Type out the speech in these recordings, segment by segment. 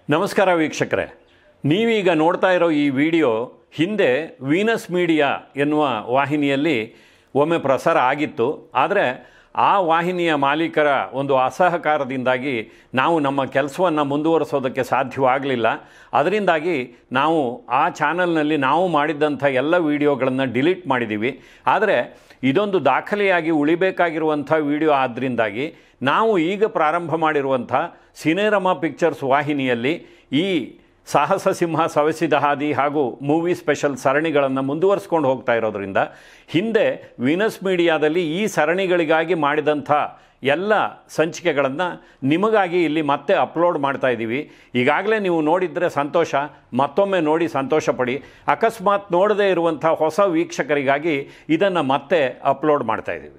ನಮಸ್ಕಾರ ವೀಕ್ಷಕರೇ, ನೀವೀಗ ನೋಡ್ತಾ ಇರೋ ಈ ವಿಡಿಯೋ ಹಿಂದೆ ವೀನಸ್ ಮೀಡಿಯಾ ಎನ್ನುವ ವಾಹಿನಿಯಲ್ಲಿ ಒಮ್ಮೆ ಪ್ರಸಾರ ಆಗಿತ್ತು. ಆದರೆ ಆ ವಾಹಿನಿಯ ಮಾಲೀಕರ ಒಂದು ಅಸಹಕಾರದಿಂದಾಗಿ ನಾವು ನಮ್ಮ ಕೆಲಸವನ್ನು ಮುಂದುವರಿಸೋದಕ್ಕೆ ಸಾಧ್ಯವಾಗಲಿಲ್ಲ. ಅದರಿಂದಾಗಿ ನಾವು ಆ ಚಾನಲ್ನಲ್ಲಿ ನಾವು ಮಾಡಿದ್ದಂಥ ಎಲ್ಲ ವಿಡಿಯೋಗಳನ್ನು ಡಿಲೀಟ್ ಮಾಡಿದ್ದೀವಿ. ಆದರೆ ಇದೊಂದು ದಾಖಲೆಯಾಗಿ ಉಳಿಬೇಕಾಗಿರುವಂಥ ವಿಡಿಯೋ ಆದ್ದರಿಂದಾಗಿ ನಾವು ಈಗ ಪ್ರಾರಂಭ ಮಾಡಿರುವಂಥ ಸಿನೆರಮ ಪಿಕ್ಚರ್ಸ್ ವಾಹಿನಿಯಲ್ಲಿ ಈ ಸಾಹಸ ಸಿಂಹ ಸವೆಸಿದ ಹಾದಿ ಹಾಗೂ ಮೂವಿ ಸ್ಪೆಷಲ್ ಸರಣಿಗಳನ್ನು ಮುಂದುವರಿಸ್ಕೊಂಡು ಹೋಗ್ತಾ ಇರೋದ್ರಿಂದ ಹಿಂದೆ ವೀನಸ್ ಮೀಡಿಯಾದಲ್ಲಿ ಈ ಸರಣಿಗಳಿಗಾಗಿ ಮಾಡಿದಂಥ ಎಲ್ಲ ಸಂಚಿಕೆಗಳನ್ನು ನಿಮಗಾಗಿ ಇಲ್ಲಿ ಮತ್ತೆ ಅಪ್ಲೋಡ್ ಮಾಡ್ತಾ ಇದ್ದೀವಿ. ಈಗಾಗಲೇ ನೀವು ನೋಡಿದರೆ ಸಂತೋಷ, ಮತ್ತೊಮ್ಮೆ ನೋಡಿ ಸಂತೋಷ ಪಡಿ. ಅಕಸ್ಮಾತ್ ನೋಡದೇ ಇರುವಂಥ ಹೊಸ ವೀಕ್ಷಕರಿಗಾಗಿ ಇದನ್ನು ಮತ್ತೆ ಅಪ್ಲೋಡ್ ಮಾಡ್ತಾ ಇದ್ದೀವಿ.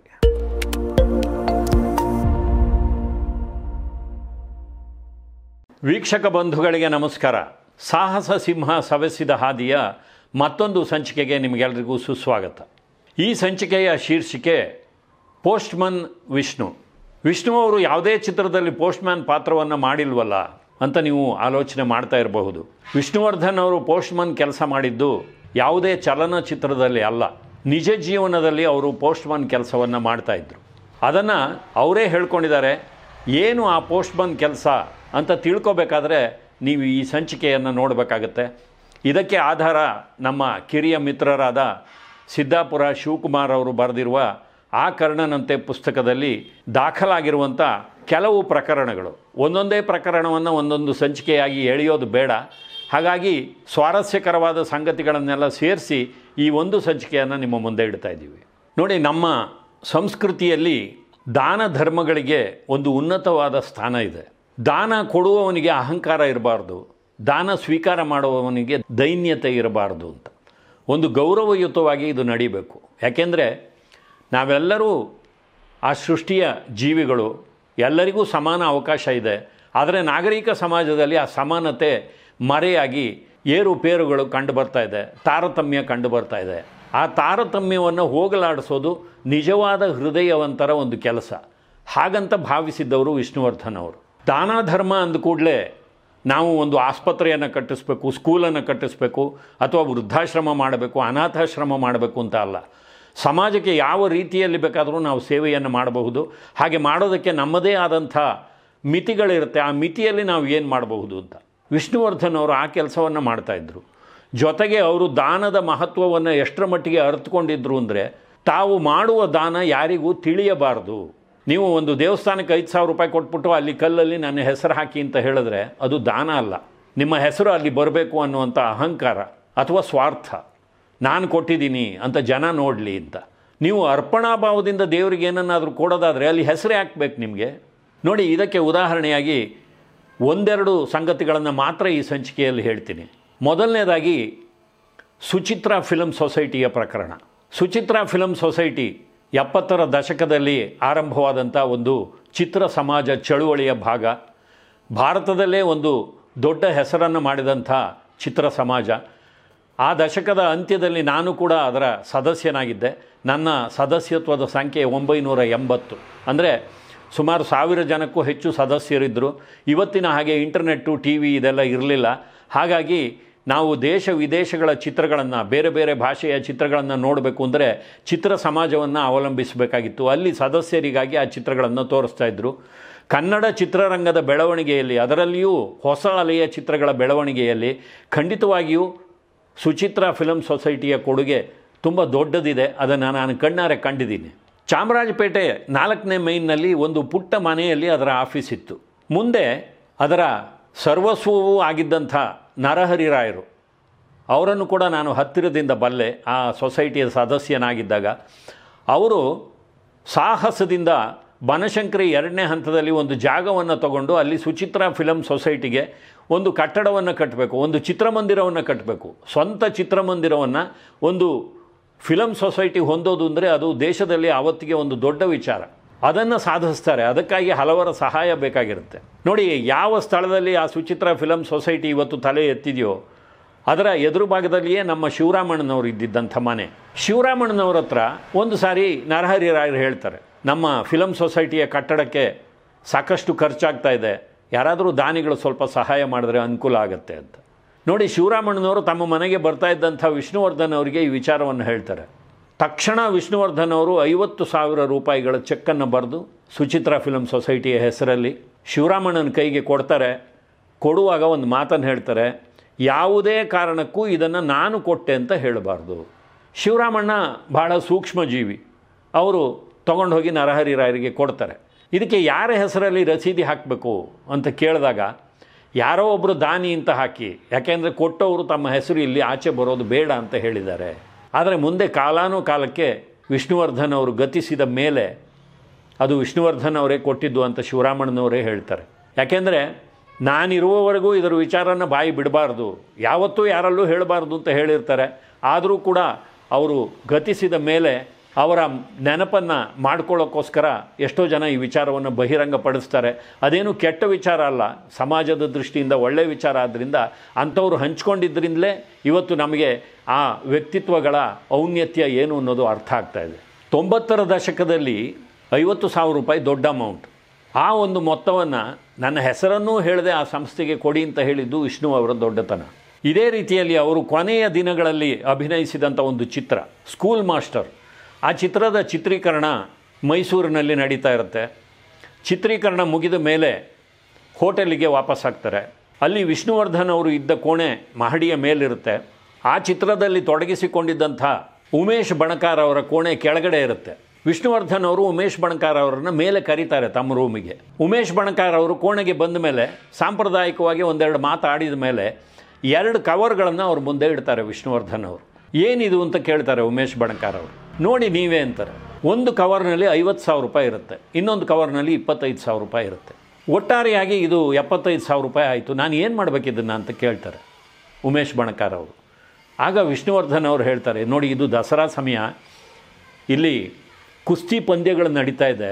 ವೀಕ್ಷಕ ಬಂಧುಗಳಿಗೆ ನಮಸ್ಕಾರ. ಸಾಹಸ ಸಿಂಹ ಸವೆಸಿದ ಹಾದಿಯ ಮತ್ತೊಂದು ಸಂಚಿಕೆಗೆ ನಿಮಗೆಲ್ಲರಿಗೂ ಸುಸ್ವಾಗತ. ಈ ಸಂಚಿಕೆಯ ಶೀರ್ಷಿಕೆ ಪೋಸ್ಟ್ಮನ್ ವಿಷ್ಣು. ವಿಷ್ಣು ಅವರು ಯಾವುದೇ ಚಿತ್ರದಲ್ಲಿ ಪೋಸ್ಟ್ಮ್ಯಾನ್ ಪಾತ್ರವನ್ನು ಮಾಡಿಲ್ವಲ್ಲ ಅಂತ ನೀವು ಆಲೋಚನೆ ಮಾಡ್ತಾ ಇರಬಹುದು. ವಿಷ್ಣುವರ್ಧನ್ ಅವರು ಪೋಸ್ಟ್ಮನ್ ಕೆಲಸ ಮಾಡಿದ್ದು ಯಾವುದೇ ಚಲನಚಿತ್ರದಲ್ಲಿ ಅಲ್ಲ, ನಿಜ ಜೀವನದಲ್ಲಿ ಅವರು ಪೋಸ್ಟ್ಮನ್ ಕೆಲಸವನ್ನು ಮಾಡ್ತಾಯಿದ್ರು. ಅದನ್ನು ಅವರೇ ಹೇಳ್ಕೊಂಡಿದ್ದಾರೆ. ಏನು ಆ ಪೋಸ್ಟ್ಮನ್ ಕೆಲಸ ಅಂತ ತಿಳ್ಕೊಬೇಕಾದ್ರೆ ನೀವು ಈ ಸಂಚಿಕೆಯನ್ನು ನೋಡಬೇಕಾಗತ್ತೆ. ಇದಕ್ಕೆ ಆಧಾರ ನಮ್ಮ ಕಿರಿಯ ಮಿತ್ರರಾದ ಸಿದ್ದಾಪುರ ಶಿವಕುಮಾರ್ ಅವರು ಬರೆದಿರುವ ಆ ಕರ್ಣನಂತೆ ಪುಸ್ತಕದಲ್ಲಿ ದಾಖಲಾಗಿರುವಂಥ ಕೆಲವು ಪ್ರಕರಣಗಳು. ಒಂದೊಂದೇ ಪ್ರಕರಣವನ್ನು ಒಂದೊಂದು ಸಂಚಿಕೆಯಾಗಿ ಎಳೆಯೋದು ಬೇಡ. ಹಾಗಾಗಿ ಸ್ವಾರಸ್ಯಕರವಾದ ಸಂಗತಿಗಳನ್ನೆಲ್ಲ ಸೇರಿಸಿ ಈ ಒಂದು ಸಂಚಿಕೆಯನ್ನು ನಿಮ್ಮ ಮುಂದೆ ಇಡ್ತಾ ಇದ್ದೀವಿ. ನೋಡಿ, ನಮ್ಮ ಸಂಸ್ಕೃತಿಯಲ್ಲಿ ದಾನ ಧರ್ಮಗಳಿಗೆ ಒಂದು ಉನ್ನತವಾದ ಸ್ಥಾನ ಇದೆ. ದಾನ ಕೊಡುವವನಿಗೆ ಅಹಂಕಾರ ಇರಬಾರ್ದು, ದಾನ ಸ್ವೀಕಾರ ಮಾಡುವವನಿಗೆ ದೈನ್ಯತೆ ಇರಬಾರ್ದು ಅಂತ ಒಂದು ಗೌರವಯುತವಾಗಿ ಇದು ನಡೀಬೇಕು. ಯಾಕೆಂದರೆ ನಾವೆಲ್ಲರೂ ಆ ಸೃಷ್ಟಿಯ ಜೀವಿಗಳು, ಎಲ್ಲರಿಗೂ ಸಮಾನ ಅವಕಾಶ ಇದೆ. ಆದರೆ ನಾಗರಿಕ ಸಮಾಜದಲ್ಲಿ ಆ ಸಮಾನತೆ ಮರೆಯಾಗಿ ಏರುಪೇರುಗಳು ಕಂಡುಬರ್ತಾ ಇದೆ, ತಾರತಮ್ಯ ಕಂಡುಬರ್ತಾ ಇದೆ. ಆ ತಾರತಮ್ಯವನ್ನು ಹೋಗಲಾಡಿಸೋದು ನಿಜವಾದ ಹೃದಯವಂತರ ಒಂದು ಕೆಲಸ. ಹಾಗಂತ ಭಾವಿಸಿದ್ದವರು ವಿಷ್ಣುವರ್ಧನ್ ಅವರು. ದಾನ ಧರ್ಮ ಅಂದ ಕೂಡಲೇ ನಾವು ಒಂದು ಆಸ್ಪತ್ರೆಯನ್ನು ಕಟ್ಟಿಸ್ಬೇಕು, ಸ್ಕೂಲನ್ನು ಕಟ್ಟಿಸ್ಬೇಕು, ಅಥವಾ ವೃದ್ಧಾಶ್ರಮ ಮಾಡಬೇಕು, ಅನಾಥಾಶ್ರಮ ಮಾಡಬೇಕು ಅಂತ ಅಲ್ಲ. ಸಮಾಜಕ್ಕೆ ಯಾವ ರೀತಿಯಲ್ಲಿ ಬೇಕಾದರೂ ನಾವು ಸೇವೆಯನ್ನು ಮಾಡಬಹುದು. ಹಾಗೆ ಮಾಡೋದಕ್ಕೆ ನಮ್ಮದೇ ಆದಂಥ ಮಿತಿಗಳಿರುತ್ತೆ. ಆ ಮಿತಿಯಲ್ಲಿ ನಾವು ಏನು ಮಾಡಬಹುದು ಅಂತ ವಿಷ್ಣುವರ್ಧನ್ ಅವರು ಆ ಕೆಲಸವನ್ನು ಮಾಡ್ತಾಯಿದ್ರು. ಜೊತೆಗೆ ಅವರು ದಾನದ ಮಹತ್ವವನ್ನು ಎಷ್ಟರ ಮಟ್ಟಿಗೆ ಅರ್ಥಕೊಂಡಿದ್ರು ಅಂದರೆ, ತಾವು ಮಾಡುವ ದಾನ ಯಾರಿಗೂ ತಿಳಿಯಬಾರ್ದು. ನೀವು ಒಂದು ದೇವಸ್ಥಾನಕ್ಕೆ 5,000 ರೂಪಾಯಿ ಕೊಟ್ಬಿಟ್ಟು ಅಲ್ಲಿ ಕಲ್ಲಲ್ಲಿ ನನ್ನ ಹೆಸರು ಹಾಕಿ ಅಂತ ಹೇಳಿದ್ರೆ ಅದು ದಾನ ಅಲ್ಲ. ನಿಮ್ಮ ಹೆಸರು ಅಲ್ಲಿ ಬರಬೇಕು ಅನ್ನುವಂಥ ಅಹಂಕಾರ ಅಥವಾ ಸ್ವಾರ್ಥ, ನಾನು ಕೊಟ್ಟಿದ್ದೀನಿ ಅಂತ ಜನ ನೋಡಲಿ ಅಂತ. ನೀವು ಅರ್ಪಣಾಭಾವದಿಂದ ದೇವರಿಗೆ ಏನನ್ನಾದರೂ ಕೊಡೋದಾದರೆ ಅಲ್ಲಿ ಹೆಸರೇ ಹಾಕಬೇಕು ನಿಮಗೆ. ನೋಡಿ, ಇದಕ್ಕೆ ಉದಾಹರಣೆಯಾಗಿ ಒಂದೆರಡು ಸಂಗತಿಗಳನ್ನು ಮಾತ್ರ ಈ ಸಂಚಿಕೆಯಲ್ಲಿ ಹೇಳ್ತೀನಿ. ಮೊದಲನೇದಾಗಿ ಸುಚಿತ್ರಾ ಫಿಲಮ್ ಸೊಸೈಟಿಯ ಪ್ರಕರಣ. ಸುಚಿತ್ರಾ ಫಿಲಮ್ ಸೊಸೈಟಿ 70ರ ದಶಕದಲ್ಲಿ ಆರಂಭವಾದಂಥ ಒಂದು ಚಿತ್ರ ಸಮಾಜ ಚಳುವಳಿಯ ಭಾಗ. ಭಾರತದಲ್ಲೇ ಒಂದು ದೊಡ್ಡ ಹೆಸರನ್ನು ಮಾಡಿದಂಥ ಚಿತ್ರ ಸಮಾಜ. ಆ ದಶಕದ ಅಂತ್ಯದಲ್ಲಿ ನಾನು ಕೂಡ ಅದರ ಸದಸ್ಯನಾಗಿದ್ದೆ. ನನ್ನ ಸದಸ್ಯತ್ವದ ಸಂಖ್ಯೆ 980. ಅಂದರೆ ಸುಮಾರು 1000 ಜನಕ್ಕೂ ಹೆಚ್ಚು ಸದಸ್ಯರಿದ್ದರು. ಇವತ್ತಿನ ಹಾಗೆ ಇಂಟರ್ನೆಟ್ಟು, ಟಿ ವಿ ಇದೆಲ್ಲ ಇರಲಿಲ್ಲ. ಹಾಗಾಗಿ ನಾವು ದೇಶ ವಿದೇಶಗಳ ಚಿತ್ರಗಳನ್ನು, ಬೇರೆ ಬೇರೆ ಭಾಷೆಯ ಚಿತ್ರಗಳನ್ನು ನೋಡಬೇಕು ಅಂದರೆ ಚಿತ್ರ ಸಮಾಜವನ್ನು ಅವಲಂಬಿಸಬೇಕಾಗಿತ್ತು. ಅಲ್ಲಿ ಸದಸ್ಯರಿಗಾಗಿ ಆ ಚಿತ್ರಗಳನ್ನು ತೋರಿಸ್ತಾ ಇದ್ದರು. ಕನ್ನಡ ಚಿತ್ರರಂಗದ ಬೆಳವಣಿಗೆಯಲ್ಲಿ, ಅದರಲ್ಲಿಯೂ ಹೊಸ ಅಲೆಯ ಚಿತ್ರಗಳ ಬೆಳವಣಿಗೆಯಲ್ಲಿ ಖಂಡಿತವಾಗಿಯೂ ಸುಚಿತ್ರಾ ಫಿಲಮ್ ಸೊಸೈಟಿಯ ಕೊಡುಗೆ ತುಂಬ ದೊಡ್ಡದಿದೆ. ಅದನ್ನು ನಾನು ಕಣ್ಣಾರೆ ಕಂಡಿದ್ದೀನಿ. ಚಾಮರಾಜಪೇಟೆ 4ನೇ ಮೈನ್ನಲ್ಲಿ ಒಂದು ಪುಟ್ಟ ಮನೆಯಲ್ಲಿ ಅದರ ಆಫೀಸ್ ಇತ್ತು. ಮುಂದೆ ಅದರ ಸರ್ವಸ್ವವೂ ಆಗಿದ್ದಂಥ ನರಹರಿ ರಾಯರು, ಅವರನ್ನು ಕೂಡ ನಾನು ಹತ್ತಿರದಿಂದ ಬಲ್ಲೆ. ಆ ಸೊಸೈಟಿಯ ಸದಸ್ಯನಾಗಿದ್ದಾಗ ಅವರು ಸಾಹಸದಿಂದ ಬನಶಂಕರಿ 2ನೇ ಹಂತದಲ್ಲಿ ಒಂದು ಜಾಗವನ್ನು ತಗೊಂಡು ಅಲ್ಲಿ ಸುಚಿತ್ರಾ ಫಿಲಮ್ ಸೊಸೈಟಿಗೆ ಒಂದು ಕಟ್ಟಡವನ್ನು ಕಟ್ಟಬೇಕು, ಒಂದು ಚಿತ್ರಮಂದಿರವನ್ನು ಕಟ್ಟಬೇಕು. ಸ್ವಂತ ಚಿತ್ರಮಂದಿರವನ್ನು ಒಂದು ಫಿಲಮ್ ಸೊಸೈಟಿ ಹೊಂದೋದು ಅಂದರೆ ಅದು ದೇಶದಲ್ಲಿ ಆವತ್ತಿಗೆ ಒಂದು ದೊಡ್ಡ ವಿಚಾರ. ಅದನ್ನು ಸಾಧಿಸ್ತಾರೆ. ಅದಕ್ಕಾಗಿ ಹಲವರ ಸಹಾಯ ಬೇಕಾಗಿರುತ್ತೆ. ನೋಡಿ, ಯಾವ ಸ್ಥಳದಲ್ಲಿ ಆ ಸುಚಿತ್ರಾ ಫಿಲಮ್ ಸೊಸೈಟಿ ಇವತ್ತು ತಲೆ ಎತ್ತಿದೆಯೋ ಅದರ ಎದುರು ಭಾಗದಲ್ಲಿಯೇ ನಮ್ಮ ಶಿವರಾಮಣ್ಣನವರು ಇದ್ದಿದ್ದಂಥ ಮನೆ. ಶಿವರಾಮಣ್ಣನವ್ರ ಹತ್ರ ಒಂದು ಸಾರಿ ನರಹರಿ ರಾಯರು ಹೇಳ್ತಾರೆ, ನಮ್ಮ ಫಿಲಮ್ ಸೊಸೈಟಿಯ ಕಟ್ಟಡಕ್ಕೆ ಸಾಕಷ್ಟು ಖರ್ಚಾಗ್ತಾ ಇದೆ, ಯಾರಾದರೂ ದಾನಿಗಳು ಸ್ವಲ್ಪ ಸಹಾಯ ಮಾಡಿದ್ರೆ ಅನುಕೂಲ ಆಗುತ್ತೆ ಅಂತ. ನೋಡಿ, ಶಿವರಾಮಣ್ಣನವರು ತಮ್ಮ ಮನೆಗೆ ಬರ್ತಾ ಇದ್ದಂಥ ವಿಷ್ಣುವರ್ಧನ್ ಅವರಿಗೆ ಈ ವಿಚಾರವನ್ನು ಹೇಳ್ತಾರೆ. ತಕ್ಷಣ ವಿಷ್ಣುವರ್ಧನ್ ಅವರು 50,000 ರೂಪಾಯಿಗಳ ಚೆಕ್ಕನ್ನು ಬರೆದು ಸುಚಿತ್ರಾ ಫಿಲ್ಮ್ ಸೊಸೈಟಿಯ ಹೆಸರಲ್ಲಿ ಶಿವರಾಮಣ್ಣನ ಕೈಗೆ ಕೊಡ್ತಾರೆ. ಕೊಡುವಾಗ ಒಂದು ಮಾತನ್ನು ಹೇಳ್ತಾರೆ, ಯಾವುದೇ ಕಾರಣಕ್ಕೂ ಇದನ್ನು ನಾನು ಕೊಟ್ಟೆ ಅಂತ ಹೇಳಬಾರ್ದು. ಶಿವರಾಮಣ್ಣ ಬಹಳ ಸೂಕ್ಷ್ಮ ಜೀವಿ, ಅವರು ತೊಗೊಂಡು ಹೋಗಿ ನರಹರಿ ರಾಯರಿಗೆ ಕೊಡ್ತಾರೆ. ಇದಕ್ಕೆ ಯಾರ ಹೆಸರಲ್ಲಿ ರಸೀದಿ ಹಾಕಬೇಕು ಅಂತ ಕೇಳಿದಾಗ ಯಾರೋ ಒಬ್ಬರು ದಾನಿ ಅಂತ ಹಾಕಿ, ಯಾಕೆಂದರೆ ಕೊಟ್ಟವರು ತಮ್ಮ ಹೆಸರು ಇಲ್ಲಿ ಆಚೆ ಬರೋದು ಬೇಡ ಅಂತ ಹೇಳಿದ್ದಾರೆ. ಆದರೆ ಮುಂದೆ ಕಾಲಾನುಕಾಲಕ್ಕೆ ವಿಷ್ಣುವರ್ಧನ್ ಅವರು ಗತಿಸಿದ ಮೇಲೆ ಅದು ವಿಷ್ಣುವರ್ಧನ್ ಅವರೇ ಕೊಟ್ಟಿದ್ದು ಅಂತ ಶಿವರಾಮಣ್ಣನವರೇ ಹೇಳ್ತಾರೆ. ಯಾಕೆಂದರೆ ನಾನಿರುವವರೆಗೂ ಇದರ ವಿಚಾರನ ಬಾಯಿ ಬಿಡಬಾರ್ದು, ಯಾವತ್ತೂ ಯಾರಲ್ಲೂ ಹೇಳಬಾರ್ದು ಅಂತ ಹೇಳಿರ್ತಾರೆ. ಆದರೂ ಕೂಡ ಅವರು ಗತಿಸಿದ ಮೇಲೆ ಅವರ ನೆನಪನ್ನು ಮಾಡ್ಕೊಳ್ಳೋಕ್ಕೋಸ್ಕರ ಎಷ್ಟೋ ಜನ ಈ ವಿಚಾರವನ್ನು ಬಹಿರಂಗಪಡಿಸ್ತಾರೆ. ಅದೇನು ಕೆಟ್ಟ ವಿಚಾರ ಅಲ್ಲ, ಸಮಾಜದ ದೃಷ್ಟಿಯಿಂದ ಒಳ್ಳೆಯ ವಿಚಾರ. ಆದ್ದರಿಂದ ಅಂಥವ್ರು ಹಂಚ್ಕೊಂಡಿದ್ದರಿಂದಲೇ ಇವತ್ತು ನಮಗೆ ಆ ವ್ಯಕ್ತಿತ್ವಗಳ ಔನ್ನತ್ಯ ಏನು ಅನ್ನೋದು ಅರ್ಥ ಆಗ್ತಾಯಿದೆ. 90ರ ದಶಕದಲ್ಲಿ 50,000 ರೂಪಾಯಿ ದೊಡ್ಡ ಅಮೌಂಟ್. ಆ ಒಂದು ಮೊತ್ತವನ್ನು ನನ್ನ ಹೆಸರನ್ನೂ ಹೇಳದೆ ಆ ಸಂಸ್ಥೆಗೆ ಕೊಡಿ ಅಂತ ಹೇಳಿದ್ದು ವಿಷ್ಣು ಅವರ ದೊಡ್ಡತನ. ಇದೇ ರೀತಿಯಲ್ಲಿ ಅವರು ಕೊನೆಯ ದಿನಗಳಲ್ಲಿ ಅಭಿನಯಿಸಿದಂಥ ಒಂದು ಚಿತ್ರ ಸ್ಕೂಲ್ ಮಾಸ್ಟರ್. ಆ ಚಿತ್ರದ ಚಿತ್ರೀಕರಣ ಮೈಸೂರಿನಲ್ಲಿ ನಡೀತಾ ಇರುತ್ತೆ. ಚಿತ್ರೀಕರಣ ಮುಗಿದ ಮೇಲೆ ಹೋಟೆಲಿಗೆ ವಾಪಸ್ಸಾಗ್ತಾರೆ. ಅಲ್ಲಿ ವಿಷ್ಣುವರ್ಧನ್ ಅವರು ಇದ್ದ ಕೋಣೆ ಮಹಡಿಯ ಮೇಲಿರುತ್ತೆ. ಆ ಚಿತ್ರದಲ್ಲಿ ತೊಡಗಿಸಿಕೊಂಡಿದ್ದಂಥ ಉಮೇಶ್ ಬಣಕಾರ್ ಅವರ ಕೋಣೆ ಕೆಳಗಡೆ ಇರುತ್ತೆ. ವಿಷ್ಣುವರ್ಧನ್ ಅವರು ಉಮೇಶ್ ಬಣಕಾರ್ ಅವರನ್ನು ಮೇಲೆ ಕರೀತಾರೆ ತಮ್ಮ ರೂಮಿಗೆ. ಉಮೇಶ್ ಬಣಕಾರ್ ಅವರು ಕೋಣೆಗೆ ಬಂದ ಮೇಲೆ ಸಾಂಪ್ರದಾಯಿಕವಾಗಿ ಒಂದೆರಡು ಮಾತಾಡಿದ ಮೇಲೆ 2 ಕವರ್ಗಳನ್ನು ಅವ್ರ ಮುಂದೆ ಇಡ್ತಾರೆ ವಿಷ್ಣುವರ್ಧನ್ ಅವರು. ಏನಿದು ಅಂತ ಕೇಳ್ತಾರೆ ಉಮೇಶ್ ಬಣಕಾರ್ ಅವರು. ನೋಡಿ ನೀವೇ ಅಂತಾರೆ. ಒಂದು ಕವರ್ನಲ್ಲಿ 50,000 ರೂಪಾಯಿ ಇರುತ್ತೆ, ಇನ್ನೊಂದು ಕವರ್ನಲ್ಲಿ 25,000 ರೂಪಾಯಿ ಇರುತ್ತೆ. ಒಟ್ಟಾರೆಯಾಗಿ ಇದು 75,000 ರೂಪಾಯಿ ಆಯಿತು. ನಾನು ಏನು ಮಾಡಬೇಕಿದ್ದನ್ನು ಅಂತ ಕೇಳ್ತಾರೆ ಉಮೇಶ್ ಬಣಕಾರ್ ಅವರು. ಆಗ ವಿಷ್ಣುವರ್ಧನ್ ಅವರು ಹೇಳ್ತಾರೆ, ನೋಡಿ ಇದು ದಸರಾ ಸಮಯ, ಇಲ್ಲಿ ಕುಸ್ತಿ ಪಂದ್ಯಗಳು ನಡೀತಾ ಇದೆ.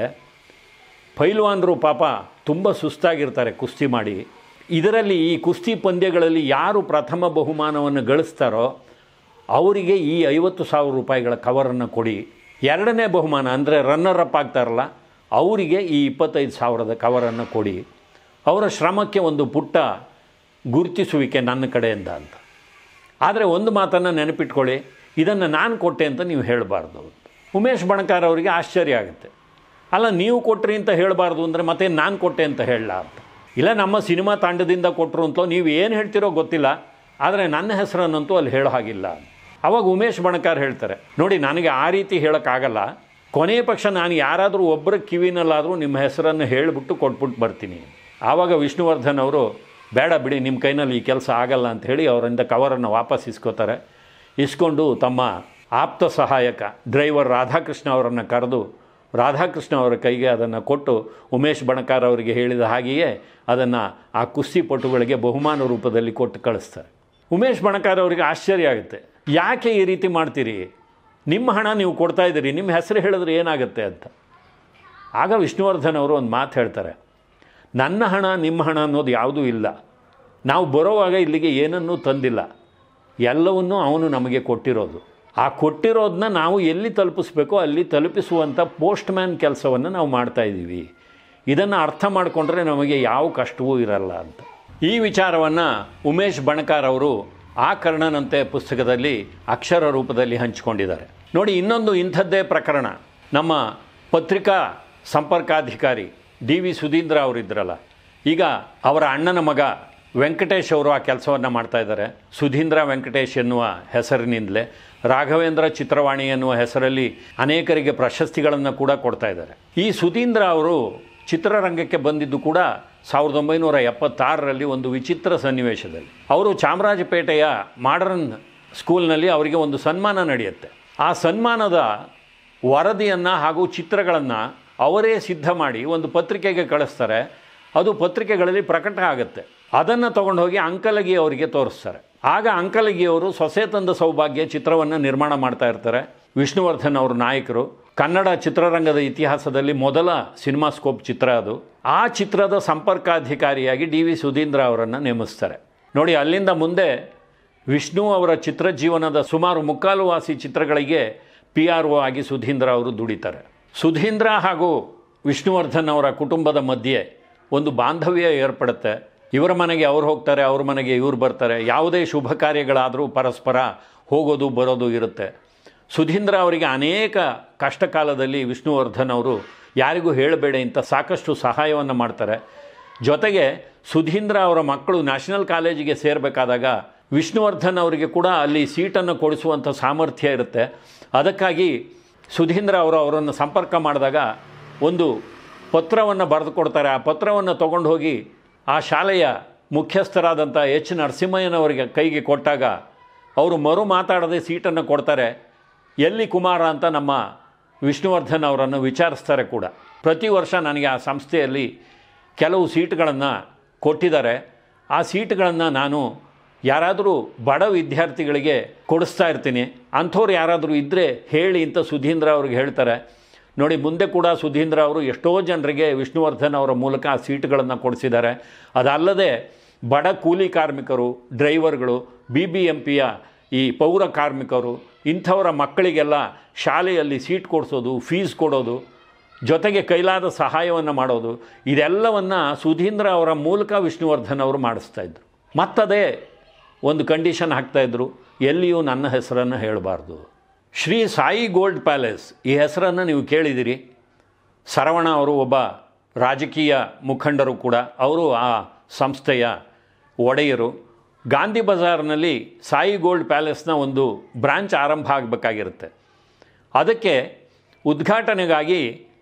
ಪೈಲ್ವಾನರು ಪಾಪ ತುಂಬ ಸುಸ್ತಾಗಿರ್ತಾರೆ ಕುಸ್ತಿ ಮಾಡಿ. ಇದರಲ್ಲಿ ಈ ಕುಸ್ತಿ ಪಂದ್ಯಗಳಲ್ಲಿ ಯಾರು ಪ್ರಥಮ ಬಹುಮಾನವನ್ನು ಗಳಿಸ್ತಾರೋ ಅವರಿಗೆ ಈ 50,000 ರೂಪಾಯಿಗಳ ಕವರನ್ನು ಕೊಡಿ. ಎರಡನೇ ಬಹುಮಾನ ಅಂದರೆ ರನ್ನರ್ ಅಪ್ ಆಗ್ತಾರಲ್ಲ ಅವರಿಗೆ ಈ 25,000ದ ಕವರನ್ನು ಕೊಡಿ. ಅವರ ಶ್ರಮಕ್ಕೆ ಒಂದು ಪುಟ್ಟ ಗುರುತಿಸುವಿಕೆ ನನ್ನ ಕಡೆಯಿಂದ ಅಂತ. ಆದರೆ ಒಂದು ಮಾತನ್ನು ನೆನಪಿಟ್ಕೊಳ್ಳಿ, ಇದನ್ನು ನಾನು ಕೊಟ್ಟೆ ಅಂತ ನೀವು ಹೇಳಬಾರ್ದು. ಉಮೇಶ್ ಬಣಕಾರ್ ಅವರಿಗೆ ಆಶ್ಚರ್ಯ ಆಗುತ್ತೆ. ಅಲ್ಲ, ನೀವು ಕೊಟ್ರಿ ಅಂತ ಹೇಳಬಾರ್ದು ಅಂದರೆ ಮತ್ತೆ ನಾನು ಕೊಟ್ಟೆ ಅಂತ ಹೇಳಲ್ಲ ಅಂತ. ಇಲ್ಲ, ನಮ್ಮ ಸಿನಿಮಾ ತಂಡದಿಂದ ಕೊಟ್ಟರು ಅಂತಲೋ ನೀವು ಏನು ಹೇಳ್ತಿರೋ ಗೊತ್ತಿಲ್ಲ, ಆದರೆ ನನ್ನ ಹೆಸರನ್ನಂತೂ ಅಲ್ಲಿ ಹೇಳೋ ಹಾಗಿಲ್ಲ. ಆವಾಗ ಉಮೇಶ್ ಬಣಕಾರ್ ಹೇಳ್ತಾರೆ, ನೋಡಿ ನನಗೆ ಆ ರೀತಿ ಹೇಳೋಕ್ಕಾಗಲ್ಲ, ಕೊನೆಯ ಪಕ್ಷ ನಾನು ಯಾರಾದರೂ ಒಬ್ಬರ ಕಿವಿನಲ್ಲಾದರೂ ನಿಮ್ಮ ಹೆಸರನ್ನು ಹೇಳಿಬಿಟ್ಟು ಕೊಟ್ಬಿಟ್ಟು ಬರ್ತೀನಿ. ಆವಾಗ ವಿಷ್ಣುವರ್ಧನ್ ಅವರು ಬೇಡ ಬಿಡಿ, ನಿಮ್ಮ ಕೈನಲ್ಲಿ ಈ ಕೆಲಸ ಆಗಲ್ಲ ಅಂತ ಹೇಳಿ ಅವರಿಂದ ಕವರನ್ನು ವಾಪಸ್ ಇಸ್ಕೋತಾರೆ. ಇಸ್ಕೊಂಡು ತಮ್ಮ ಆಪ್ತ ಸಹಾಯಕ ಡ್ರೈವರ್ ರಾಧಾಕೃಷ್ಣ ಅವರನ್ನು ಕರೆದು ರಾಧಾಕೃಷ್ಣ ಅವರ ಕೈಗೆ ಅದನ್ನು ಕೊಟ್ಟು ಉಮೇಶ್ ಬಣಕಾರ್ ಅವರಿಗೆ ಹೇಳಿದ ಹಾಗೆಯೇ ಅದನ್ನು ಆ ಕುಸ್ತಿಪಟುಗಳಿಗೆ ಬಹುಮಾನ ರೂಪದಲ್ಲಿ ಕೊಟ್ಟು ಕಳಿಸ್ತಾರೆ. ಉಮೇಶ್ ಬಣಕಾರ್ ಅವರಿಗೆ ಆಶ್ಚರ್ಯ ಆಗುತ್ತೆ, ಯಾಕೆ ಈ ರೀತಿ ಮಾಡ್ತೀರಿ, ನಿಮ್ಮ ಹಣ ನೀವು ಕೊಡ್ತಾ ಇದ್ದೀರಿ, ನಿಮ್ಮ ಹೆಸರು ಹೇಳಿದ್ರೆ ಏನಾಗುತ್ತೆ ಅಂತ. ಆಗ ವಿಷ್ಣುವರ್ಧನ್ ಅವರು ಒಂದು ಮಾತು ಹೇಳ್ತಾರೆ, ನನ್ನ ಹಣ ನಿಮ್ಮ ಹಣ ಅನ್ನೋದು ಯಾವುದೂ ಇಲ್ಲ, ನಾವು ಬರೋವಾಗ ಇಲ್ಲಿಗೆ ಏನನ್ನೂ ತಂದಿಲ್ಲ, ಎಲ್ಲವನ್ನೂ ಅವನು ನಮಗೆ ಕೊಟ್ಟಿರೋದು. ಆ ಕೊಟ್ಟಿರೋದನ್ನ ನಾವು ಎಲ್ಲಿ ತಲುಪಿಸ್ಬೇಕೋ ಅಲ್ಲಿ ತಲುಪಿಸುವಂಥ ಪೋಸ್ಟ್ ಮ್ಯಾನ್ ಕೆಲಸವನ್ನು ನಾವು ಮಾಡ್ತಾಯಿದ್ದೀವಿ. ಇದನ್ನು ಅರ್ಥ ಮಾಡಿಕೊಂಡ್ರೆ ನಮಗೆ ಯಾವ ಕಷ್ಟವೂ ಇರಲ್ಲ ಅಂತ. ಈ ವಿಚಾರವನ್ನು ಉಮೇಶ್ ಬಣಕಾರ್ ಅವರು ಆ ಕರ್ಣನಂತೆ ಪುಸ್ತಕದಲ್ಲಿ ಅಕ್ಷರ ರೂಪದಲ್ಲಿ ಹಂಚಿಕೊಂಡಿದ್ದಾರೆ. ನೋಡಿ, ಇನ್ನೊಂದು ಇಂಥದ್ದೇ ಪ್ರಕರಣ. ನಮ್ಮ ಪತ್ರಿಕಾ ಸಂಪರ್ಕಾಧಿಕಾರಿ DV ಸುಧೀಂದ್ರ ಅವರಿದ್ರಲ್ಲ, ಈಗ ಅವರ ಅಣ್ಣನ ಮಗ ವೆಂಕಟೇಶ್ ಅವರು ಆ ಕೆಲಸವನ್ನು ಮಾಡ್ತಾಯಿದ್ದಾರೆ. ಸುಧೀಂದ್ರ ವೆಂಕಟೇಶ್ ಎನ್ನುವ ಹೆಸರಿನಿಂದಲೇ ರಾಘವೇಂದ್ರ ಚಿತ್ರವಾಣಿ ಎನ್ನುವ ಹೆಸರಲ್ಲಿ ಅನೇಕರಿಗೆ ಪ್ರಶಸ್ತಿಗಳನ್ನು ಕೂಡ ಕೊಡ್ತಾ ಇದ್ದಾರೆ. ಈ ಸುಧೀಂದ್ರ ಅವರು ಚಿತ್ರರಂಗಕ್ಕೆ ಬಂದಿದ್ದು ಕೂಡ 1976ರಲ್ಲಿ ಒಂದು ವಿಚಿತ್ರ ಸನ್ನಿವೇಶದಲ್ಲಿ. ಅವರು ಚಾಮರಾಜಪೇಟೆಯ ಮಾಡರ್ನ್ ಸ್ಕೂಲ್ನಲ್ಲಿ ಅವರಿಗೆ ಒಂದು ಸನ್ಮಾನ ನಡೆಯುತ್ತೆ. ಆ ಸನ್ಮಾನದ ವರದಿಯನ್ನು ಹಾಗೂ ಚಿತ್ರಗಳನ್ನು ಅವರೇ ಸಿದ್ಧ ಮಾಡಿ ಒಂದು ಪತ್ರಿಕೆಗೆ ಕಳಿಸ್ತಾರೆ. ಅದು ಪತ್ರಿಕೆಗಳಲ್ಲಿ ಪ್ರಕಟ ಆಗುತ್ತೆ. ಅದನ್ನು ತೊಗೊಂಡು ಹೋಗಿ ಅಂಕಲಗಿ ಅವರಿಗೆ ತೋರಿಸ್ತಾರೆ. ಆಗ ಅಂಕಲಗಿಯವರು ಸೊಸೆ ತಂದ ಸೌಭಾಗ್ಯ ಚಿತ್ರವನ್ನು ನಿರ್ಮಾಣ ಮಾಡ್ತಾ ಇರ್ತಾರೆ. ವಿಷ್ಣುವರ್ಧನ್ ಅವರು ನಾಯಕರು. ಕನ್ನಡ ಚಿತ್ರರಂಗದ ಇತಿಹಾಸದಲ್ಲಿ ಮೊದಲ ಸಿನಿಮಾಸ್ಕೋಪ್ ಚಿತ್ರ ಅದು. ಆ ಚಿತ್ರದ ಸಂಪರ್ಕಾಧಿಕಾರಿಯಾಗಿ DV ಸುಧೀಂದ್ರ ಅವರನ್ನು ನೇಮಿಸ್ತಾರೆ. ನೋಡಿ, ಅಲ್ಲಿಂದ ಮುಂದೆ ವಿಷ್ಣು ಅವರ ಚಿತ್ರಜೀವನದ ಸುಮಾರು ಮುಕ್ಕಾಲುವಾಸಿ ಚಿತ್ರಗಳಿಗೆ PRO ಆಗಿ ಸುಧೀಂದ್ರ ಅವರು ದುಡಿತಾರೆ. ಸುಧೀಂದ್ರ ಹಾಗೂ ವಿಷ್ಣುವರ್ಧನ್ ಅವರ ಕುಟುಂಬದ ಮಧ್ಯೆ ಒಂದು ಬಾಂಧವ್ಯ ಏರ್ಪಡುತ್ತೆ. ಇವರ ಮನೆಗೆ ಅವ್ರು ಹೋಗ್ತಾರೆ, ಅವ್ರ ಮನೆಗೆ ಇವ್ರು ಬರ್ತಾರೆ. ಯಾವುದೇ ಶುಭ ಕಾರ್ಯಗಳಾದರೂ ಪರಸ್ಪರ ಹೋಗೋದು ಬರೋದು ಇರುತ್ತೆ. ಸುಧೀಂದ್ರ ಅವರಿಗೆ ಅನೇಕ ಕಷ್ಟ ಕಾಲದಲ್ಲಿ ವಿಷ್ಣುವರ್ಧನ್ ಅವರು ಯಾರಿಗೂ ಹೇಳಬೇಡಿ ಅಂತ ಸಾಕಷ್ಟು ಸಹಾಯವನ್ನು ಮಾಡ್ತಾರೆ. ಜೊತೆಗೆ ಸುಧೀಂದ್ರ ಅವರ ಮಕ್ಕಳು ನ್ಯಾಷನಲ್ ಕಾಲೇಜಿಗೆ ಸೇರಬೇಕಾದಾಗ ವಿಷ್ಣುವರ್ಧನ್ ಅವರಿಗೆ ಕೂಡ ಅಲ್ಲಿ ಸೀಟನ್ನು ಕೊಡಿಸುವಂಥ ಸಾಮರ್ಥ್ಯ ಇರುತ್ತೆ. ಅದಕ್ಕಾಗಿ ಸುಧೀಂದ್ರ ಅವರನ್ನು ಸಂಪರ್ಕ ಮಾಡಿದಾಗ ಒಂದು ಪತ್ರವನ್ನು ಬರೆದು ಕೊಡ್ತಾರೆ. ಆ ಪತ್ರವನ್ನು ತೊಗೊಂಡು ಹೋಗಿ ಆ ಶಾಲೆಯ ಮುಖ್ಯಸ್ಥರಾದಂಥ ಎಚ್ ನರಸಿಂಹಯ್ಯನವರಿಗೆ ಕೈಗೆ ಕೊಟ್ಟಾಗ ಅವರು ಮರು ಮಾತಾಡದೆ ಸೀಟನ್ನು ಕೊಡ್ತಾರೆ. ಎಲ್ಲಿ ಕುಮಾರ ಅಂತ ನಮ್ಮ ವಿಷ್ಣುವರ್ಧನ್ ಅವರನ್ನು ವಿಚಾರಿಸ್ತಾರೆ ಕೂಡ. ಪ್ರತಿ ವರ್ಷ ನನಗೆ ಆ ಸಂಸ್ಥೆಯಲ್ಲಿ ಕೆಲವು ಸೀಟ್ಗಳನ್ನು ಕೊಟ್ಟಿದ್ದಾರೆ. ಆ ಸೀಟ್ಗಳನ್ನು ನಾನು ಯಾರಾದರೂ ಬಡ ವಿದ್ಯಾರ್ಥಿಗಳಿಗೆ ಕೊಡಿಸ್ತಾ ಇರ್ತೀನಿ, ಅಂಥವ್ರು ಯಾರಾದರೂ ಇದ್ದರೆ ಹೇಳಿ ಅಂತ ಸುಧೀಂದ್ರ ಅವ್ರಿಗೆ ಹೇಳ್ತಾರೆ. ನೋಡಿ, ಮುಂದೆ ಕೂಡ ಸುಧೀಂದ್ರ ಅವರು ಎಷ್ಟೋ ಜನರಿಗೆ ವಿಷ್ಣುವರ್ಧನ್ ಅವರ ಮೂಲಕ ಆ ಸೀಟ್ಗಳನ್ನು ಕೊಡಿಸಿದ್ದಾರೆ. ಅದಲ್ಲದೆ ಬಡ ಕೂಲಿ ಕಾರ್ಮಿಕರು, ಡ್ರೈವರ್ಗಳು, BBMPಯ ಈ ಪೌರ ಕಾರ್ಮಿಕರು, ಇಂಥವರ ಮಕ್ಕಳಿಗೆಲ್ಲ ಶಾಲೆಯಲ್ಲಿ ಸೀಟ್ ಕೊಡಿಸೋದು, ಫೀಸ್ ಕೊಡೋದು, ಜೊತೆಗೆ ಕೈಲಾದ ಸಹಾಯವನ್ನು ಮಾಡೋದು, ಇದೆಲ್ಲವನ್ನು ಸುಧೀಂದ್ರ ಅವರ ಮೂಲಕ ವಿಷ್ಣುವರ್ಧನ್ ಅವರು ಮಾಡಿಸ್ತಾಯಿದ್ರು. ಮತ್ತದೇ ಒಂದು ಕಂಡೀಷನ್ ಹಾಕ್ತಾಯಿದ್ರು, ಎಲ್ಲಿಯೂ ನನ್ನ ಹೆಸರನ್ನು ಹೇಳಬಾರ್ದು. ಶ್ರೀ ಸಾಯಿ ಗೋಲ್ಡ್ ಪ್ಯಾಲೇಸ್, ಈ ಹೆಸರನ್ನು ನೀವು ಕೇಳಿದಿರಿ. ಸರವಣ ಅವರು ಒಬ್ಬ ರಾಜಕೀಯ ಮುಖಂಡರು ಕೂಡ. ಅವರು ಆ ಸಂಸ್ಥೆಯ ಒಡೆಯರು. ಗಾಂಧಿ ಬಜಾರ್ನಲ್ಲಿ ಸಾಯಿ ಗೋಲ್ಡ್ ಪ್ಯಾಲೇಸ್ನ ಒಂದು ಬ್ರಾಂಚ್ ಆರಂಭ ಆಗಬೇಕಾಗಿರುತ್ತೆ. ಅದಕ್ಕೆ ಉದ್ಘಾಟನೆಗಾಗಿ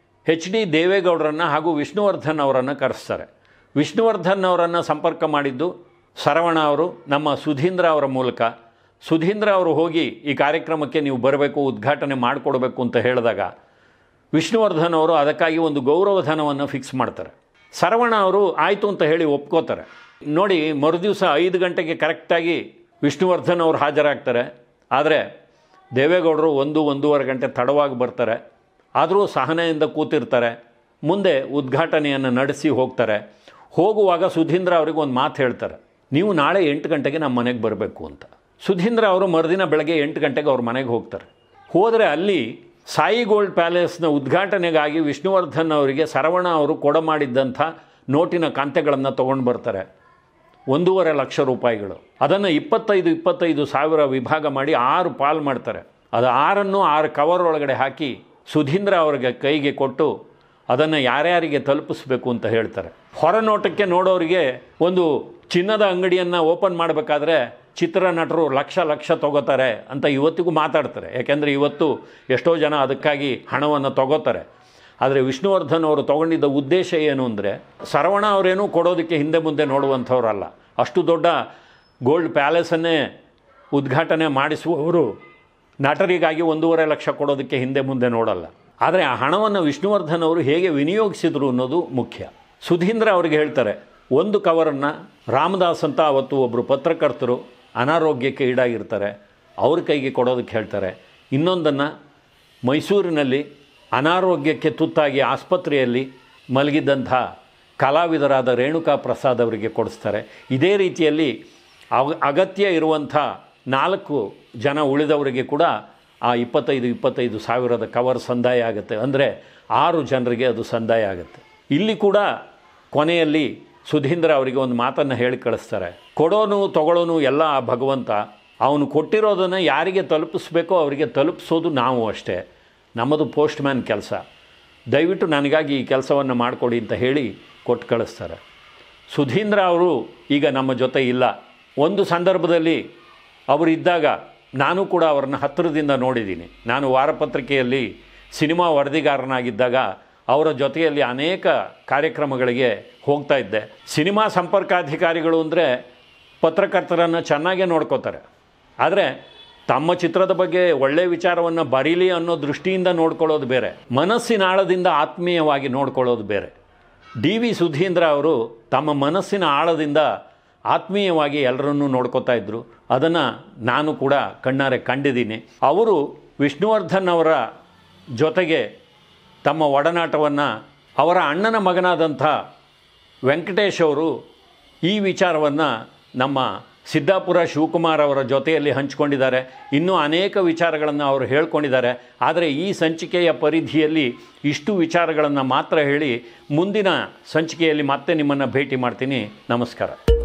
HD ದೇವೇಗೌಡರನ್ನು ಹಾಗೂ ವಿಷ್ಣುವರ್ಧನ್ ಅವರನ್ನು ಕರೆಸ್ತಾರೆ. ವಿಷ್ಣುವರ್ಧನ್ ಅವರನ್ನು ಸಂಪರ್ಕ ಮಾಡಿದ್ದು ಸರವಣ ಅವರು ನಮ್ಮ ಸುಧೀಂದ್ರ ಅವರ ಮೂಲಕ. ಸುಧೀಂದ್ರ ಅವರು ಹೋಗಿ ಈ ಕಾರ್ಯಕ್ರಮಕ್ಕೆ ನೀವು ಬರಬೇಕು, ಉದ್ಘಾಟನೆ ಮಾಡಿಕೊಡ್ಬೇಕು ಅಂತ ಹೇಳಿದಾಗ ವಿಷ್ಣುವರ್ಧನ್ ಅವರು ಅದಕ್ಕಾಗಿ ಒಂದು ಗೌರವಧನವನ್ನು ಫಿಕ್ಸ್ ಮಾಡ್ತಾರೆ. ಸರವಣ ಅವರು ಆಯಿತು ಅಂತ ಹೇಳಿ ಒಪ್ಕೋತಾರೆ. ನೋಡಿ, ಮರುದಿವಸ 5 ಗಂಟೆಗೆ ಕರೆಕ್ಟಾಗಿ ವಿಷ್ಣುವರ್ಧನ್ ಅವರು ಹಾಜರಾಗ್ತಾರೆ. ಆದರೆ ದೇವೇಗೌಡರು 1-1.5 ಗಂಟೆ ತಡವಾಗಿ ಬರ್ತಾರೆ. ಆದರೂ ಸಹನೆಯಿಂದ ಕೂತಿರ್ತಾರೆ. ಮುಂದೆ ಉದ್ಘಾಟನೆಯನ್ನು ನಡೆಸಿ ಹೋಗ್ತಾರೆ. ಹೋಗುವಾಗ ಸುಧೀಂದ್ರ ಅವರಿಗೆ ಒಂದು ಮಾತು ಹೇಳ್ತಾರೆ, ನೀವು ನಾಳೆ 8 ಗಂಟೆಗೆ ನಮ್ಮ ಮನೆಗೆ ಬರಬೇಕು ಅಂತ. ಸುಧೀಂದ್ರ ಅವರು ಮರುದಿನ ಬೆಳಗ್ಗೆ 8 ಗಂಟೆಗೆ ಅವ್ರ ಮನೆಗೆ ಹೋಗ್ತಾರೆ. ಹೋದರೆ ಅಲ್ಲಿ ಸಾಯಿ ಗೋಲ್ಡ್ ಪ್ಯಾಲೇಸ್ನ ಉದ್ಘಾಟನೆಗಾಗಿ ವಿಷ್ಣುವರ್ಧನ್ ಅವರಿಗೆ ಸರವಣ ಅವರು ಕೊಡಮಾಡಿದ್ದಂಥ ನೋಟಿನ ಕಂತೆಗಳನ್ನು ತೊಗೊಂಡು ಬರ್ತಾರೆ. 1.5 ಲಕ್ಷ ರೂಪಾಯಿಗಳು. ಅದನ್ನು 25 ಸಾವಿರ ವಿಭಾಗ ಮಾಡಿ 6 ಪಾಲು ಮಾಡ್ತಾರೆ. ಅದು 6 ಕವರ್ ಒಳಗಡೆ ಹಾಕಿ ಸುಧೀಂದ್ರ ಅವರಿಗೆ ಕೈಗೆ ಕೊಟ್ಟು ಅದನ್ನು ಯಾರ್ಯಾರಿಗೆ ತಲುಪಿಸ್ಬೇಕು ಅಂತ ಹೇಳ್ತಾರೆ. ಹೊರನೋಟಕ್ಕೆ ನೋಡೋರಿಗೆ ಒಂದು ಚಿನ್ನದ ಅಂಗಡಿಯನ್ನು ಓಪನ್ ಮಾಡಬೇಕಾದ್ರೆ ಚಿತ್ರನಟರು ಲಕ್ಷ ತೊಗೋತಾರೆ ಅಂತ ಇವತ್ತಿಗೂ ಮಾತಾಡ್ತಾರೆ. ಯಾಕೆಂದರೆ ಇವತ್ತು ಎಷ್ಟೋ ಜನ ಅದಕ್ಕಾಗಿ ಹಣವನ್ನು ತೊಗೋತಾರೆ. ಆದರೆ ವಿಷ್ಣುವರ್ಧನ್ ಅವರು ತೊಗೊಂಡಿದ್ದ ಉದ್ದೇಶ ಏನು ಅಂದರೆ, ಸರವಣ ಅವರೇನೂ ಕೊಡೋದಕ್ಕೆ ಹಿಂದೆ ಮುಂದೆ ನೋಡುವಂಥವ್ರಲ್ಲ. ಅಷ್ಟು ದೊಡ್ಡ ಗೋಲ್ಡ್ ಪ್ಯಾಲೇಸನ್ನೇ ಉದ್ಘಾಟನೆ ಮಾಡಿಸುವವರು ನಟರಿಗಾಗಿ 1.5 ಲಕ್ಷ ಕೊಡೋದಕ್ಕೆ ಹಿಂದೆ ಮುಂದೆ ನೋಡಲ್ಲ. ಆದರೆ ಆ ಹಣವನ್ನು ವಿಷ್ಣುವರ್ಧನ್ ಅವರು ಹೇಗೆ ವಿನಿಯೋಗಿಸಿದ್ರು ಅನ್ನೋದು ಮುಖ್ಯ. ಸುಧೀಂದ್ರ ಅವರಿಗೆ ಹೇಳ್ತಾರೆ, ಒಂದು ಕವರನ್ನು ರಾಮದಾಸ್ ಅಂತ ಅವತ್ತು ಒಬ್ಬರು ಪತ್ರಕರ್ತರು ಅನಾರೋಗ್ಯಕ್ಕೆ ಈಡಾಗಿರ್ತಾರೆ, ಅವ್ರ ಕೈಗೆ ಕೊಡೋದಕ್ಕೆ ಹೇಳ್ತಾರೆ. ಇನ್ನೊಂದನ್ನು ಮೈಸೂರಿನಲ್ಲಿ ಅನಾರೋಗ್ಯಕ್ಕೆ ತುತ್ತಾಗಿ ಆಸ್ಪತ್ರೆಯಲ್ಲಿ ಮಲಗಿದ್ದಂಥ ಕಲಾವಿದರಾದ ರೇಣುಕಾ ಪ್ರಸಾದ್ ಅವರಿಗೆ ಕೊಡಿಸ್ತಾರೆ. ಇದೇ ರೀತಿಯಲ್ಲಿ ಅಗತ್ಯ ಇರುವಂಥ 4 ಜನ ಉಳಿದವರಿಗೆ ಕೂಡ ಆ 25 ಸಾವಿರದ ಕವರ್ ಸಂದಾಯ ಆಗುತ್ತೆ. ಅಂದರೆ 6 ಜನರಿಗೆ ಅದು ಸಂದಾಯ ಆಗುತ್ತೆ. ಇಲ್ಲಿ ಕೂಡ ಕೊನೆಯಲ್ಲಿ ಸುಧೀಂದ್ರ ಅವರಿಗೆ ಒಂದು ಮಾತನ್ನು ಹೇಳಿ ಕಳಿಸ್ತಾರೆ, ಕೊಡೋನು ತಗೊಳ್ಳೋನು ಎಲ್ಲ ಆ ಭಗವಂತ. ಅವನು ಕೊಟ್ಟಿರೋದನ್ನು ಯಾರಿಗೆ ತಲುಪಿಸ್ಬೇಕೋ ಅವರಿಗೆ ತಲುಪಿಸೋದು ನಾವು ಅಷ್ಟೇ. ನಮ್ಮದು ಪೋಸ್ಟ್ ಮ್ಯಾನ್ ಕೆಲಸ. ದಯವಿಟ್ಟು ನನಗಾಗಿ ಈ ಕೆಲಸವನ್ನು ಮಾಡಿಕೊಡಿ ಅಂತ ಹೇಳಿ ಕೊಟ್ಟು ಕಳಿಸ್ತಾರೆ. ಸುಧೀಂದ್ರ ಅವರು ಈಗ ನಮ್ಮ ಜೊತೆ ಇಲ್ಲ. ಒಂದು ಸಂದರ್ಭದಲ್ಲಿ ಅವರಿದ್ದಾಗ ನಾನು ಕೂಡ ಅವರನ್ನು ಹತ್ತಿರದಿಂದ ನೋಡಿದ್ದೀನಿ. ನಾನು ವಾರಪತ್ರಿಕೆಯಲ್ಲಿ ಸಿನಿಮಾ ವರದಿಗಾರನಾಗಿದ್ದಾಗ ಅವರ ಜೊತೆಯಲ್ಲಿ ಅನೇಕ ಕಾರ್ಯಕ್ರಮಗಳಿಗೆ ಹೋಗ್ತಾ ಇದ್ದೆ. ಸಿನಿಮಾ ಸಂಪರ್ಕಾಧಿಕಾರಿಗಳು ಅಂದರೆ ಪತ್ರಕರ್ತರನ್ನು ಚೆನ್ನಾಗೇ ನೋಡ್ಕೋತಾರೆ. ಆದರೆ ತಮ್ಮ ಚಿತ್ರದ ಬಗ್ಗೆ ಒಳ್ಳೆಯ ವಿಚಾರವನ್ನು ಬರೀಲಿ ಅನ್ನೋ ದೃಷ್ಟಿಯಿಂದ ನೋಡ್ಕೊಳ್ಳೋದು ಬೇರೆ, ಮನಸ್ಸಿನ ಆಳದಿಂದ ಆತ್ಮೀಯವಾಗಿ ನೋಡ್ಕೊಳ್ಳೋದು ಬೇರೆ. DV ಸುಧೀಂದ್ರ ಅವರು ತಮ್ಮ ಮನಸ್ಸಿನ ಆಳದಿಂದ ಆತ್ಮೀಯವಾಗಿ ಎಲ್ಲರನ್ನೂ ನೋಡ್ಕೋತಾ ಇದ್ದರು. ಅದನ್ನು ನಾನು ಕೂಡ ಕಣ್ಣಾರೆ ಕಂಡಿದ್ದೀನಿ. ಅವರು ವಿಷ್ಣುವರ್ಧನ್ ಅವರ ಜೊತೆಗೆ ತಮ್ಮ ಒಡನಾಟವನ್ನು ಅವರ ಅಣ್ಣನ ಮಗನಾದಂಥ ವೆಂಕಟೇಶ್ ಅವರು ಈ ವಿಚಾರವನ್ನು ನಮ್ಮ ಸಿದ್ದಾಪುರ ಶಿವಕುಮಾರ್ ಅವರ ಜೊತೆಯಲ್ಲಿ ಹಂಚಿಕೊಂಡಿದ್ದಾರೆ. ಇನ್ನೂ ಅನೇಕ ವಿಚಾರಗಳನ್ನು ಅವರು ಹೇಳ್ಕೊಂಡಿದ್ದಾರೆ. ಆದರೆ ಈ ಸಂಚಿಕೆಯ ಪರಿಧಿಯಲ್ಲಿ ಇಷ್ಟು ವಿಚಾರಗಳನ್ನು ಮಾತ್ರ ಹೇಳಿ ಮುಂದಿನ ಸಂಚಿಕೆಯಲ್ಲಿ ಮತ್ತೆ ನಿಮ್ಮನ್ನು ಭೇಟಿ ಮಾಡ್ತೀನಿ. ನಮಸ್ಕಾರ.